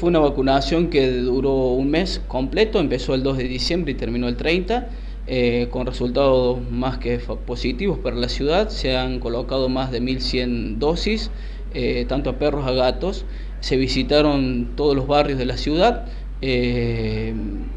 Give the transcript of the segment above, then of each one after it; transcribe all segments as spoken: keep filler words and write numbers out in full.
fue una vacunación que duró un mes completo, empezó el dos de diciembre y terminó el treinta, eh, con resultados más que positivos para la ciudad. Se han colocado más de mil cien dosis, eh, tanto a perros como a gatos. Se visitaron todos los barrios de la ciudad, eh,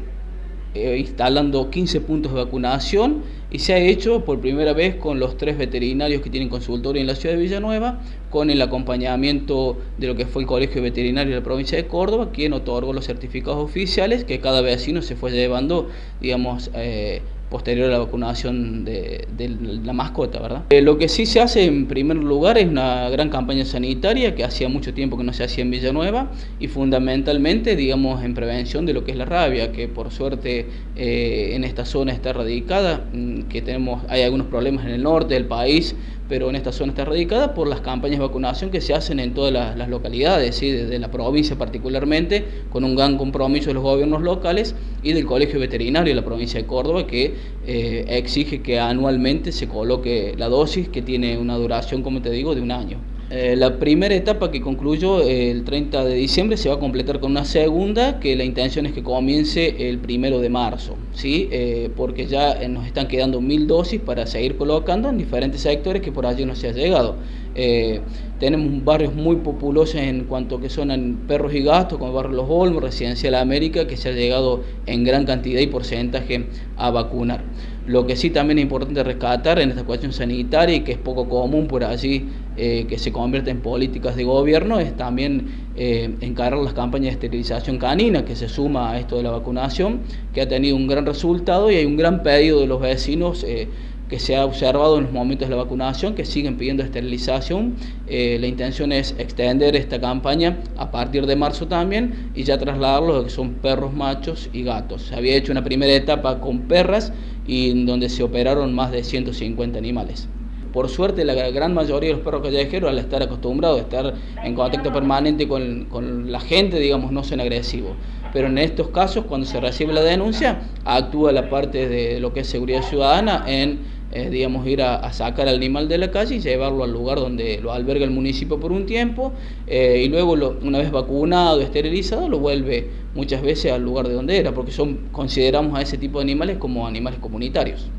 eh, instalando quince puntos de vacunación, y se ha hecho por primera vez con los tres veterinarios que tienen consultorio en la ciudad de Villanueva, con el acompañamiento de lo que fue el Colegio Veterinario de la provincia de Córdoba, quien otorgó los certificados oficiales que cada vecino se fue llevando, digamos, eh, posterior a la vacunación de, de la mascota, ¿verdad? Eh, lo que sí se hace en primer lugar es una gran campaña sanitaria que hacía mucho tiempo que no se hacía en Villanueva, y fundamentalmente, digamos, en prevención de lo que es la rabia, que por suerte eh, en esta zona está radicada, que tenemos, hay algunos problemas en el norte del país, pero en esta zona está radicada por las campañas de vacunación que se hacen en todas las, las localidades, ¿sí? de, de la provincia particularmente, con un gran compromiso de los gobiernos locales y del Colegio Veterinario de la provincia de Córdoba, que eh, exige que anualmente se coloque la dosis, que tiene una duración, como te digo, de un año. Eh, la primera etapa, que concluyó el treinta de diciembre, se va a completar con una segunda, que la intención es que comience el primero de marzo, ¿sí? Eh, porque ya nos están quedando mil dosis para seguir colocando en diferentes sectores que por allí no se ha llegado. Eh, tenemos barrios muy populosos en cuanto que son en perros y gatos, como el barrio Los Olmos, Residencial América, que se ha llegado en gran cantidad y porcentaje a vacunar. Lo que sí también es importante rescatar en esta cuestión sanitaria, y que es poco común por allí eh, que se convierta en políticas de gobierno, es también eh, encarar las campañas de esterilización canina, que se suma a esto de la vacunación, que ha tenido un gran resultado, y hay un gran pedido de los vecinos eh, que se ha observado en los momentos de la vacunación, que siguen pidiendo esterilización. Eh, la intención es extender esta campaña a partir de marzo también, y ya trasladarlo a lo que son perros machos y gatos. Se había hecho una primera etapa con perras, y en donde se operaron más de ciento cincuenta animales. Por suerte, la gran mayoría de los perros callejeros, al estar acostumbrados a estar en contacto permanente con, con la gente, digamos, no son agresivos. Pero en estos casos, cuando se recibe la denuncia, actúa la parte de lo que es seguridad ciudadana en Eh, digamos, ir a, a sacar al animal de la calle y llevarlo al lugar donde lo alberga el municipio por un tiempo, eh, y luego, lo, una vez vacunado, esterilizado, lo vuelve muchas veces al lugar de donde era, porque son, consideramos a ese tipo de animales como animales comunitarios.